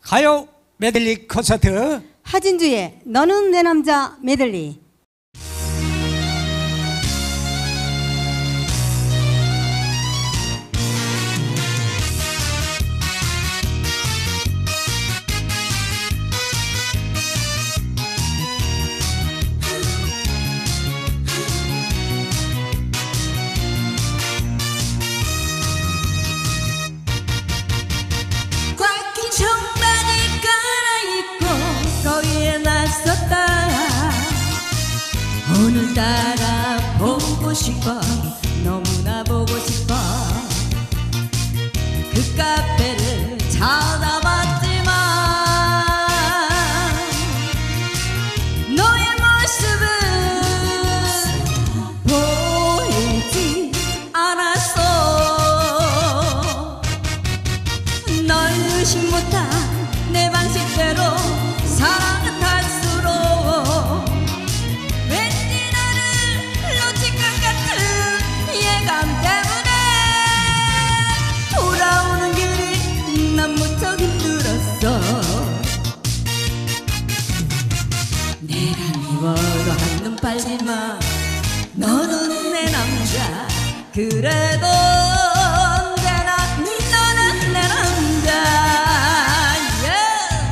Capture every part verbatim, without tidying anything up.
가요 메들리 콘서트 하진주의 너는 내 남자 메들리. 오늘따라 보고 싶어, 너무나 보고 싶어. 그 카페를 찾아봤지만 너의 모습은 보이지 않았어. 널 의식 못한 내 방식대로 사랑은 할수록 내가 미워도 한눈 팔지마. 너는 내 남자. 그래도 언제나 너는 내 남자. yeah.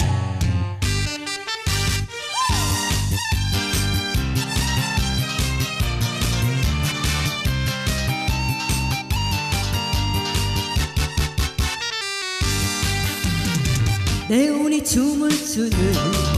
내 운이 춤을 추는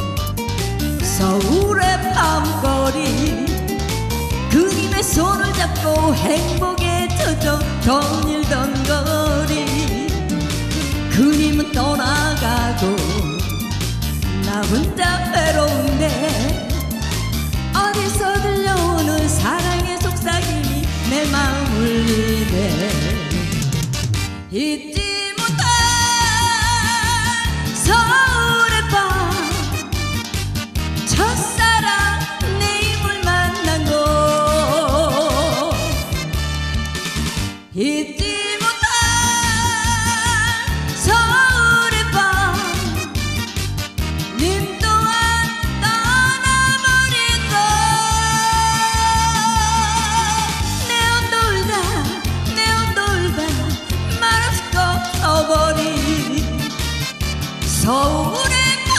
서울의 밤거리, 그님의 손을 잡고 행복에 젖어 덩일던 거리. 그님은 떠나가고 나 혼자 외로운데 어디서 들려오는 사랑의 속삭임이 내 마음을 울리네. 잊지 못한 서울의 밤, 첫사랑 내 입을 만난 곳. 잊지 못한 서울의 밤, 님 또한 떠나버린 것. 내 옷 돌다 내 옷 돌다 말없이 꺼버린 서울의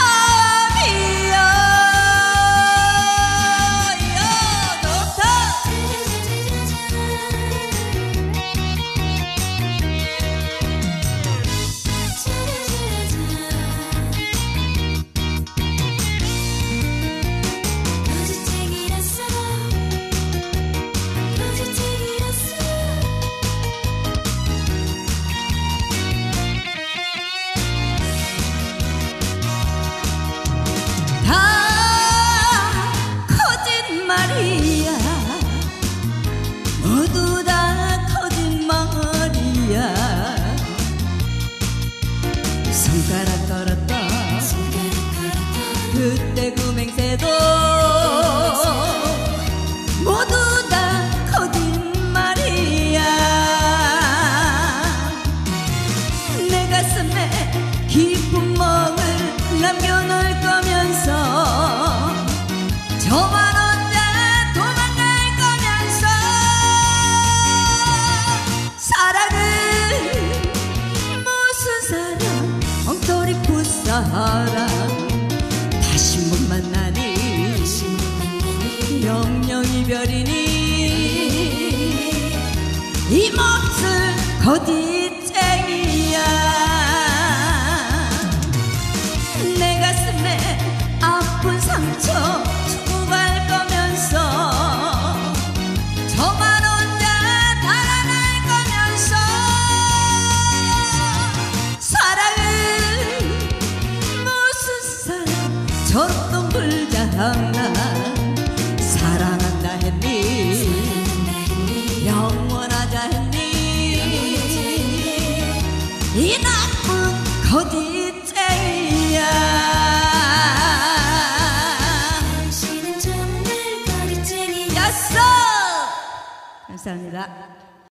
모두 다 거짓말이야. 손가락 걸었다 그때 그 맹세도 모두 다 거짓말이야. 내 가슴에 깊은 멍을 남겨놓을 거면서 저만 사랑 다시 못 만나니 영영 이별이니 이 몹쓸 거짓쟁이야. 내 가슴에 아픈 상처 주고갈 거면서 저만 혼자 달아날 거면서 저렇던 불장난 사랑한다 했니, 영원하자 했니. 이 나쁜 거짓쟁이야. 당신은 정말 거짓쟁이였어. 감사합니다.